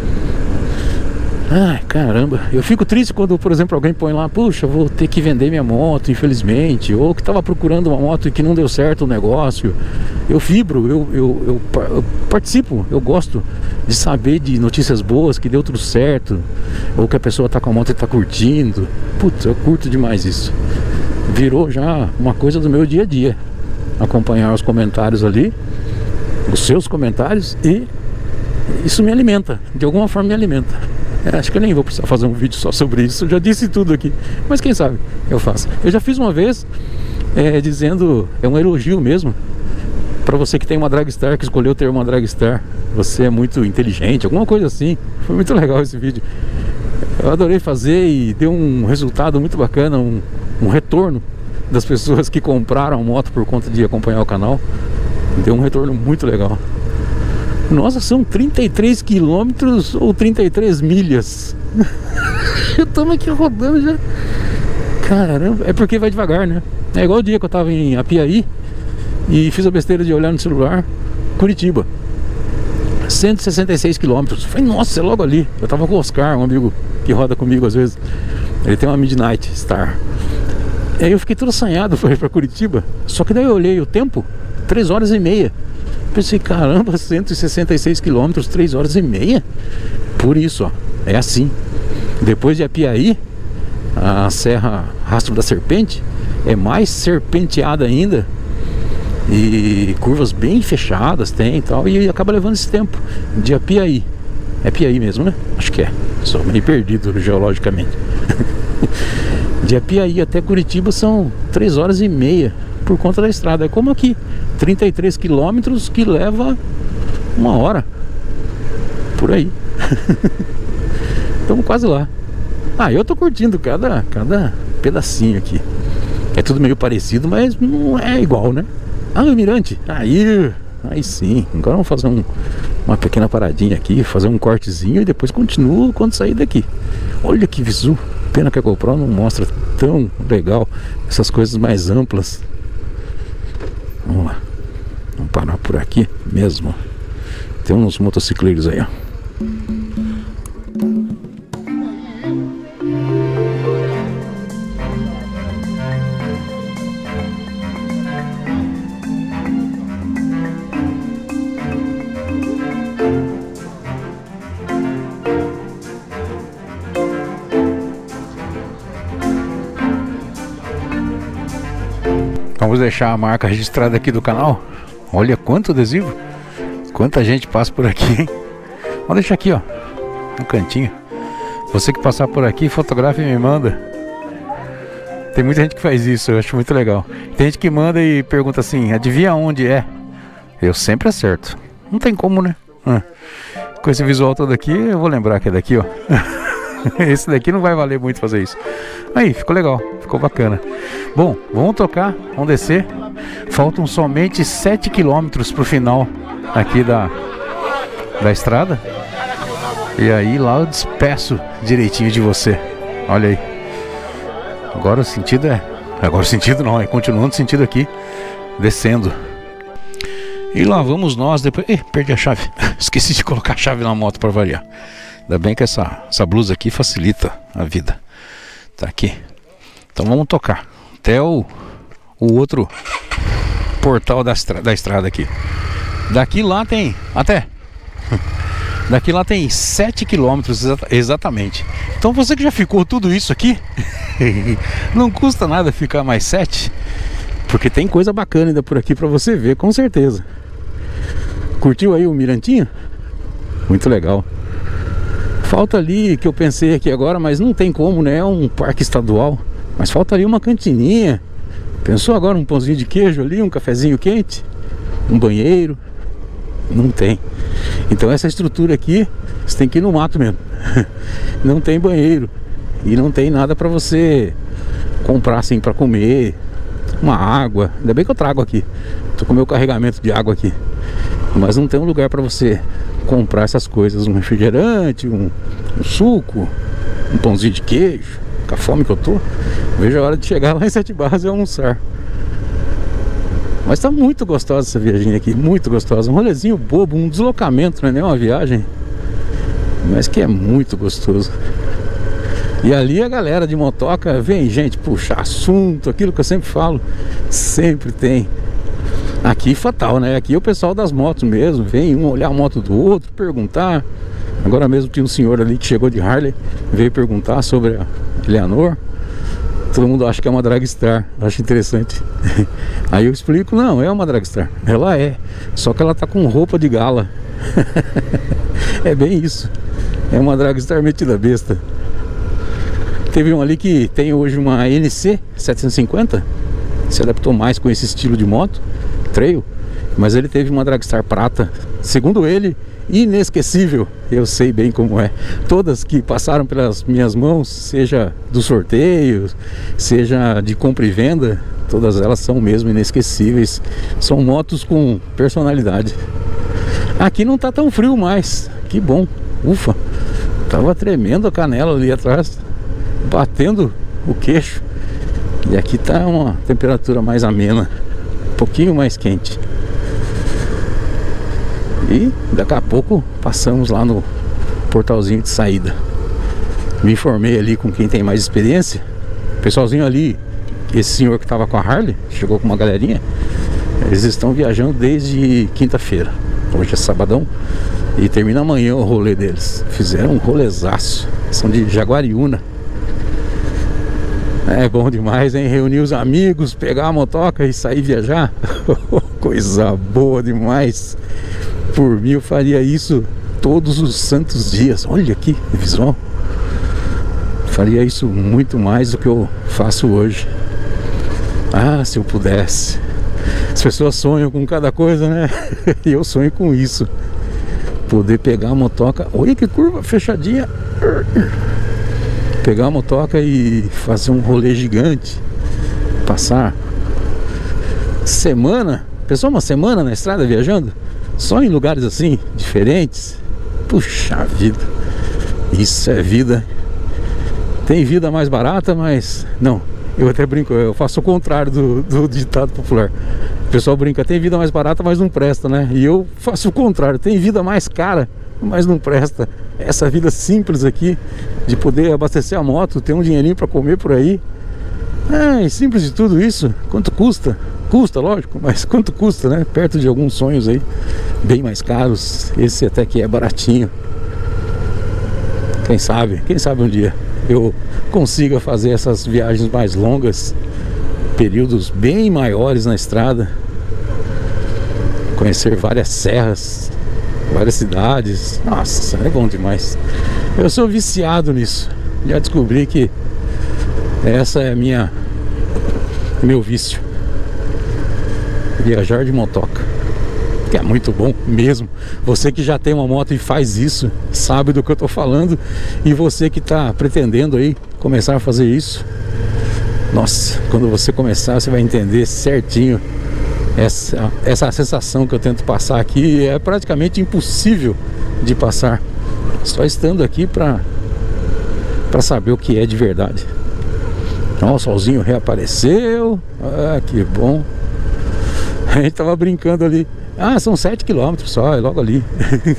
A: Ai, caramba, eu fico triste quando, por exemplo, alguém põe lá, puxa, vou ter que vender minha moto, infelizmente, ou que estava procurando uma moto e que não deu certo o negócio. Eu vibro, eu, eu, eu, eu participo, eu gosto de saber de notícias boas, que deu tudo certo, ou que a pessoa está com a moto e está curtindo. Putz, eu curto demais isso. Virou já uma coisa do meu dia a dia, acompanhar os comentários ali, os seus comentários, e isso me alimenta, de alguma forma me alimenta. É, acho que eu nem vou precisar fazer um vídeo só sobre isso, eu já disse tudo aqui, mas quem sabe eu faço. Eu já fiz uma vez é, dizendo, é um elogio mesmo, para você que tem uma Dragstar, que escolheu ter uma Dragstar, você é muito inteligente, alguma coisa assim. Foi muito legal esse vídeo, eu adorei fazer e deu um resultado muito bacana, um, um retorno das pessoas que compraram a moto por conta de acompanhar o canal. Deu um retorno muito legal. Nossa, são trinta e três quilômetros ou trinta e três milhas. Eu tô aqui rodando já. Caramba, é porque vai devagar, né? É igual o dia que eu tava em Apiaí e fiz a besteira de olhar no celular. Curitiba, cento e sessenta e seis quilômetros. Falei, nossa, é logo ali. Eu tava com o Oscar, um amigo que roda comigo às vezes. Ele tem uma Midnight Star. E aí eu fiquei todo assanhado para ir pra Curitiba. Só que daí eu olhei o tempo, três horas e meia. Pensei, caramba, cento e sessenta e seis quilômetros, três horas e meia. Por isso, ó, é assim. Depois de Apiaí, a Serra Rastro da Serpente é mais serpenteada ainda. E curvas bem fechadas tem e tal. E acaba levando esse tempo. De Apiaí, é Apiaí mesmo, né? Acho que é. Sou meio perdido geologicamente. De Apiaí até Curitiba são três horas e meia por conta da estrada. É como aqui, trinta e três quilômetros que leva uma hora. Por aí. Estamos quase lá. Ah, eu tô curtindo cada, cada pedacinho aqui. É tudo meio parecido, mas não é igual, né? Ah, o Mirante. Aí, aí sim. Agora vamos fazer um, uma pequena paradinha aqui, fazer um cortezinho e depois continuo quando sair daqui. Olha que visu. Pena que a GoPro não mostra tão legal essas coisas mais amplas. Vamos lá. Vamos parar por aqui mesmo. Tem uns motocicleiros aí, ó. Vamos deixar a marca registrada aqui do canal. Olha quanto adesivo. Quanta gente passa por aqui, hein? Vamos deixar aqui, ó, no cantinho. Você que passar por aqui, fotografa e me manda. Tem muita gente que faz isso, eu acho muito legal. Tem gente que manda e pergunta assim, adivinha onde é? Eu sempre acerto. Não tem como, né? Ah, com esse visual todo aqui, eu vou lembrar que é daqui, ó. Esse daqui não vai valer muito fazer isso. Aí, ficou legal, ficou bacana. Bom, vamos tocar, vamos descer. Faltam somente sete quilômetros pro final aqui da, da estrada. E aí lá eu despeço direitinho de você. Olha aí. Agora o sentido é... Agora o sentido não, é continuando o sentido aqui, descendo. E lá vamos nós depois... Ih, perdi a chave. Esqueci de colocar a chave na moto para variar. Ainda bem que essa, essa blusa aqui facilita a vida. Tá aqui. Então vamos tocar até o, o outro portal da, estra da estrada aqui. Daqui lá tem até daqui lá tem sete quilômetros exa exatamente. Então você que já ficou tudo isso aqui, não custa nada ficar mais sete, porque tem coisa bacana ainda por aqui para você ver, com certeza. Curtiu aí o Mirantinho? Muito legal. Falta ali, que eu pensei aqui agora, mas não tem como, né? É um parque estadual. Mas falta ali uma cantininha. Pensou agora um pãozinho de queijo ali, um cafezinho quente, um banheiro? Não tem. Então essa estrutura aqui, você tem que ir no mato mesmo. Não tem banheiro. E não tem nada pra você comprar assim pra comer. Uma água. Ainda bem que eu trago aqui. Tô com o meu carregamento de água aqui. Mas não tem um lugar pra você comprar essas coisas. Um refrigerante, um, um suco, um pãozinho de queijo. Com a fome que eu tô, vejo a hora de chegar lá em Sete Barras e almoçar. Mas tá muito gostosa essa viagem aqui, muito gostosa. Um rolezinho bobo, um deslocamento, não é nem uma viagem, mas que é muito gostoso. E ali a galera de motoca vem gente puxar assunto, aquilo que eu sempre falo, sempre tem. Aqui fatal, né? Aqui é o pessoal das motos mesmo, vem um olhar a moto do outro, perguntar. Agora mesmo tinha um senhor ali que chegou de Harley, veio perguntar sobre a Eleanor. Todo mundo acha que é uma Dragstar, acho interessante. Aí eu explico, não, é uma Dragstar. Ela é, só que ela tá com roupa de gala. É bem isso. É uma Dragstar metida besta. Teve um ali que tem hoje uma N C setecentos e cinquenta, se adaptou mais com esse estilo de moto, trail. Mas ele teve uma Dragstar prata, segundo ele, inesquecível. Eu sei bem como é. Todas que passaram pelas minhas mãos, seja do sorteio, seja de compra e venda, todas elas são mesmo inesquecíveis. São motos com personalidade. Aqui não tá tão frio mais, que bom, ufa. Tava tremendo a canela ali atrás, batendo o queixo. E aqui tá uma temperatura mais amena, um pouquinho mais quente. E daqui a pouco passamos lá no portalzinho de saída. Me informei ali com quem tem mais experiência. O pessoalzinho ali, esse senhor que estava com a Harley, chegou com uma galerinha. Eles estão viajando desde quinta-feira. Hoje é sabadão e termina amanhã o rolê deles. Fizeram um rolezaço. São de Jaguariúna. É bom demais, hein? Reunir os amigos, pegar a motoca e sair viajar. Coisa boa demais. Por mim eu faria isso todos os santos dias. Olha aqui o visual. Faria isso muito mais do que eu faço hoje. Ah, se eu pudesse. As pessoas sonham com cada coisa, né? E eu sonho com isso. Poder pegar a motoca. Olha que curva fechadinha. Pegar a motoca e fazer um rolê gigante. Passar semana. Pessoal, uma semana na estrada viajando. Só em lugares assim, diferentes. Puxa vida. Isso é vida. Tem vida mais barata, mas... Não, eu até brinco, eu faço o contrário do, do ditado popular. O pessoal brinca, tem vida mais barata, mas não presta, né? E eu faço o contrário, tem vida mais cara, mas não presta. Essa vida simples aqui, de poder abastecer a moto, ter um dinheirinho pra comer por aí. É, simples de tudo isso. Quanto custa? Custa, lógico, mas quanto custa, né? Perto de alguns sonhos aí, bem mais caros. Esse até que é baratinho. Quem sabe, quem sabe um dia eu consiga fazer essas viagens mais longas, períodos bem maiores na estrada, conhecer várias serras, várias cidades. Nossa, é bom demais. Eu sou viciado nisso. Já descobri que essa é a minha meu vício. Viajar de motoca, que é muito bom mesmo. Você que já tem uma moto e faz isso, sabe do que eu tô falando. E você que tá pretendendo aí começar a fazer isso, nossa, quando você começar, você vai entender certinho essa, essa sensação que eu tento passar aqui. É praticamente impossível de passar, só estando aqui pra, pra saber o que é de verdade. Então o solzinho reapareceu. Ah, que bom. A gente tava brincando ali. Ah, são sete quilômetros só, é logo ali.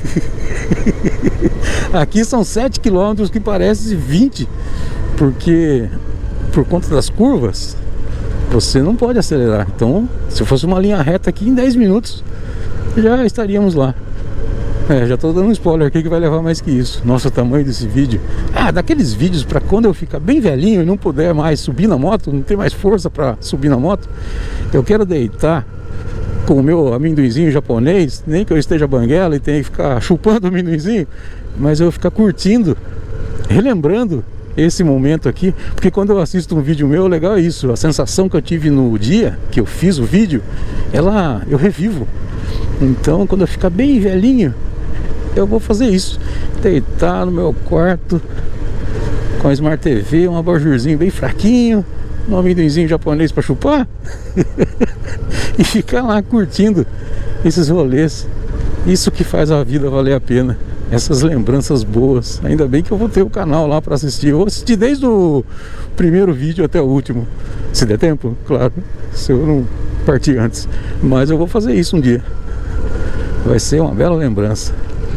A: Aqui são sete quilômetros que parece vinte. Porque por conta das curvas, você não pode acelerar. Então, se fosse uma linha reta aqui, em dez minutos já estaríamos lá. É, já tô dando um spoiler aqui que vai levar mais que isso. Nossa, o tamanho desse vídeo. Ah, daqueles vídeos pra quando eu ficar bem velhinho e não puder mais subir na moto, não ter mais força pra subir na moto, eu quero deitar com o meu amendoinzinho japonês, nem que eu esteja banguela e tenha que ficar chupando o amendoinzinho, mas eu vou ficar curtindo, relembrando esse momento aqui, porque quando eu assisto um vídeo meu, legal é isso, a sensação que eu tive no dia que eu fiz o vídeo, ela, eu revivo. Então, quando eu ficar bem velhinho, eu vou fazer isso, deitar no meu quarto com a Smart T V, um abajurzinho bem fraquinho, um amendoinzinho japonês para chupar e ficar lá curtindo esses rolês. Isso que faz a vida valer a pena, essas lembranças boas. Ainda bem que eu vou ter o canal lá para assistir. Eu vou assistir desde o primeiro vídeo até o último, se der tempo, claro, se eu não partir antes, mas eu vou fazer isso um dia. Vai ser uma bela lembrança.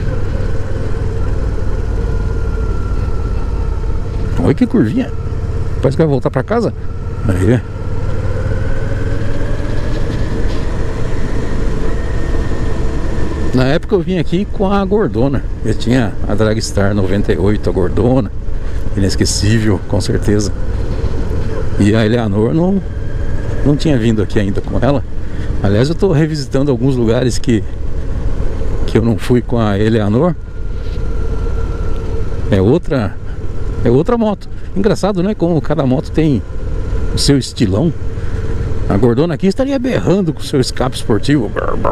A: Olha que curvinha. Parece que vai voltar pra casa. Aí. Na época eu vim aqui com a Gordona. Eu tinha a Dragstar noventa e oito, a Gordona, inesquecível, com certeza. E a Eleanor não, não tinha vindo aqui ainda com ela. Aliás, eu tô revisitando alguns lugares que que eu não fui com a Eleanor. É outra É outra moto. Engraçado, né? Como cada moto tem o seu estilão. A Gordona aqui estaria berrando com o seu escape esportivo.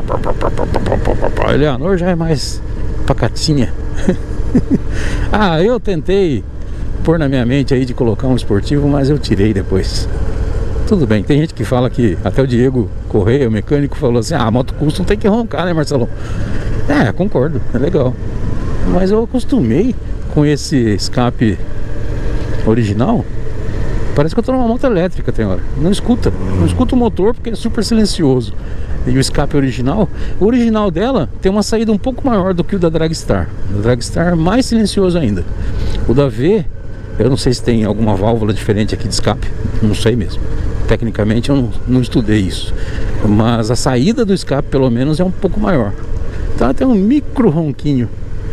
A: A Eleanor já é mais pacatinha. Ah, eu tentei pôr na minha mente aí de colocar um esportivo, mas eu tirei depois. Tudo bem, tem gente que fala que até o Diego Correia, o mecânico, falou assim: ah, a moto custom tem que roncar, né, Marcelão? É, concordo, é legal. Mas eu acostumei com esse escape original. Parece que eu tô numa moto elétrica, tem hora. Não escuta, não escuta o motor porque é super silencioso. E o escape original, o original dela tem uma saída um pouco maior do que o da Dragstar. O da Dragstar é mais silencioso ainda. O da V, eu não sei se tem alguma válvula diferente aqui de escape, não sei mesmo. Tecnicamente eu não, não estudei isso. Mas a saída do escape pelo menos é um pouco maior. Então ela tem um micro ronquinho,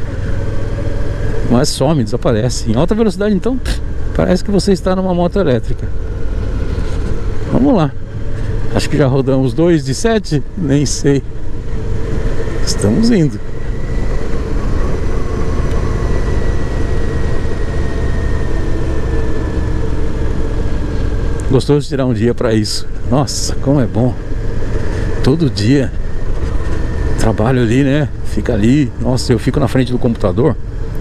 A: mas some, desaparece. Em alta velocidade então, pff, parece que você está numa moto elétrica. Vamos lá. Acho que já rodamos dois de sete, nem sei. Estamos indo. Gostoso de tirar um dia para isso. Nossa, como é bom. Todo dia trabalho ali, né? Fica ali. Nossa, eu fico na frente do computador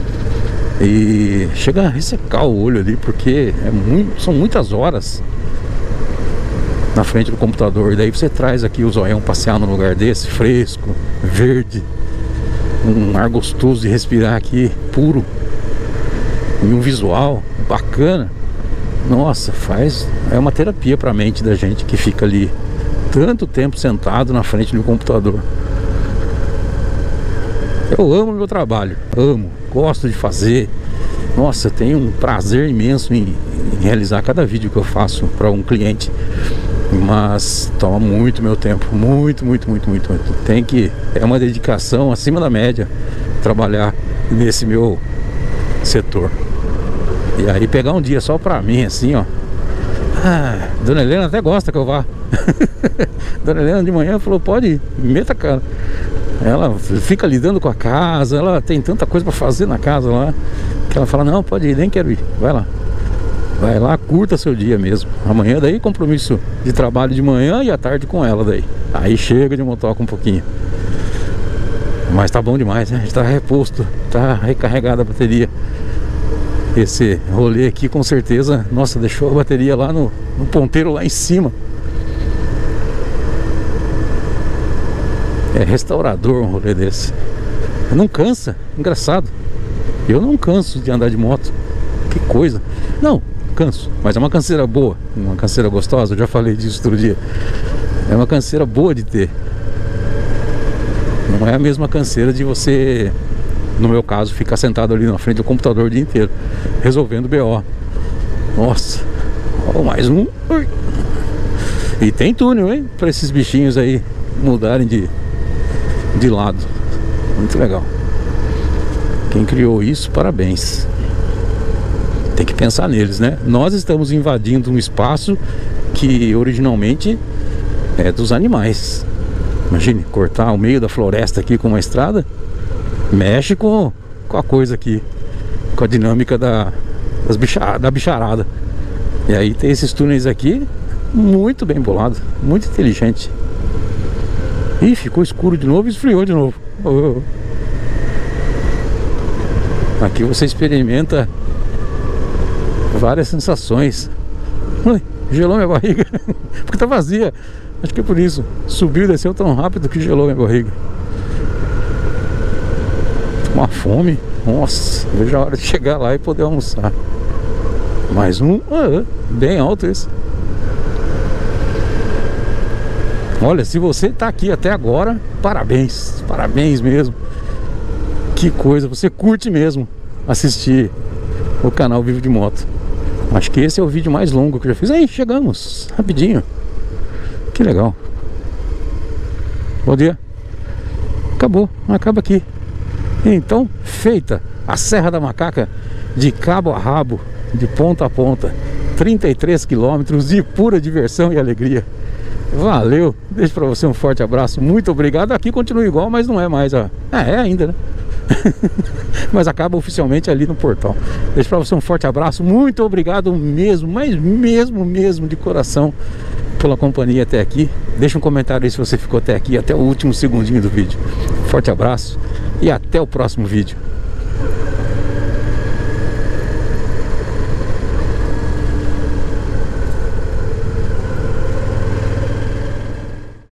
A: e chega a ressecar o olho ali, porque é muito, são muitas horas na frente do computador. E daí você traz aqui o zoião passear num lugar desse, fresco, verde, um ar gostoso de respirar aqui, puro, e um visual bacana. Nossa, faz, é uma terapia para a mente da gente que fica ali tanto tempo sentado na frente do computador. Eu amo meu trabalho, amo, gosto de fazer. Nossa, eu tenho um prazer imenso em, em realizar cada vídeo que eu faço para um cliente. Mas toma muito meu tempo, muito, muito, muito, muito, muito. Tem que, é uma dedicação acima da média trabalhar nesse meu setor. E aí pegar um dia só pra mim assim, ó. Ah, Dona Helena até gosta que eu vá. Dona Helena de manhã falou: pode ir, meta a cara. Ela fica lidando com a casa, ela tem tanta coisa pra fazer na casa lá, que ela fala: não, pode ir, nem quero ir, vai lá. Vai lá, curta seu dia mesmo. Amanhã daí compromisso de trabalho de manhã e à tarde com ela daí. Aí chega de motoca um pouquinho. Mas tá bom demais, né? A gente tá reposto, tá recarregada a bateria. Esse rolê aqui com certeza, nossa, deixou a bateria lá no, no ponteiro lá em cima. É restaurador um rolê desse. Não cansa, engraçado. Eu não canso de andar de moto. Que coisa. Não, canso, mas é uma canseira boa, uma canseira gostosa. Eu já falei disso outro dia. É uma canseira boa de ter. Não é a mesma canseira de você, no meu caso, ficar sentado ali na frente do computador o dia inteiro resolvendo B O. Nossa, oh, mais um. Ui. E tem túnel, hein? Para esses bichinhos aí mudarem de, de lado. Muito legal. Quem criou isso, parabéns. Tem que pensar neles, né? Nós estamos invadindo um espaço que originalmente é dos animais. Imagine, cortar o meio da floresta aqui com uma estrada. Mexe com, com a coisa aqui, com a dinâmica da, das bicha, da bicharada. E aí tem esses túneis aqui, muito bem bolado, muito inteligente. Ih, ficou escuro de novo e esfriou de novo. Oh, oh. Aqui você experimenta várias sensações. Ui, gelou minha barriga. Porque tá vazia. Acho que é por isso. Subiu e desceu tão rápido que gelou minha barriga. Tô com uma fome. Nossa, vejo a hora de chegar lá e poder almoçar. Mais um. Ah, bem alto esse. Olha, se você tá aqui até agora, parabéns. Parabéns mesmo. Que coisa, você curte mesmo assistir o canal Vivo de Moto. Acho que esse é o vídeo mais longo que eu já fiz. Aí, chegamos, rapidinho. Que legal. Bom dia. Acabou, acaba aqui. Então, feita a Serra da Macaca de cabo a rabo, de ponta a ponta. Trinta e três quilômetros de pura diversão e alegria. Valeu, deixo pra você um forte abraço. Muito obrigado, aqui continua igual, mas não é mais a... É, é ainda, né? Mas acaba oficialmente ali no portal. Deixo pra você um forte abraço. Muito obrigado mesmo, mas mesmo, mesmo de coração pela companhia até aqui. Deixa um comentário aí se você ficou até aqui, até o último segundinho do vídeo. Forte abraço e até o próximo vídeo.